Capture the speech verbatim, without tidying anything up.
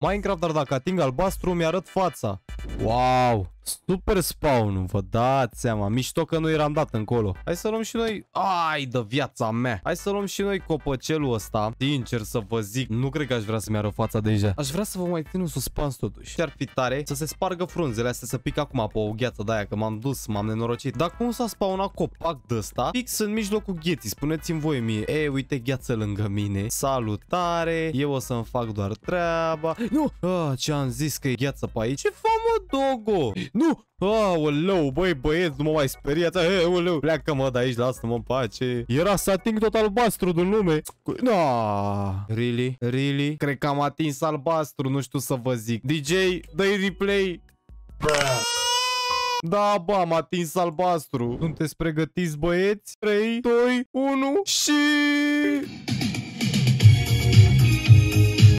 Minecraft, dar dacă ating albastru, mi-arăt fața. Wow! Super spawn, vă dați seama. Mișto că nu eram dat încolo. Hai să luăm și noi. Ai de viața mea. Hai să luăm și noi copăcelul ăsta. Sincer să vă zic, nu cred că aș vrea să-mi ară fața deja. Aș vrea să vă mai țin un suspans totuși. Ce ar fi tare să se spargă frunzele astea, să pic acum pe o gheață de aia, că m-am dus, m-am nenorocit. Dar cum s-a spawnat copac de ăsta fix în mijlocul gheții? Spuneți-mi voi mie. E, uite gheață lângă mine. Salutare. Eu o să-mi fac doar treaba. Nu! Ah, ce am zis că e gheață pe aici. Ce fac, mă, dogo? Nu! Aoleu, băi băieți, nu mă mai speriați. Aoleu, pleacă-mă de aici, lasă-mă în pace. Era să ating tot albastru din lume. No. Really? Really? Cred că am atins albastru, nu știu să vă zic. D J, dă-i replay. Da, bă, am atins albastru. Sunteți pregătiți, băieți? trei, doi, unu și...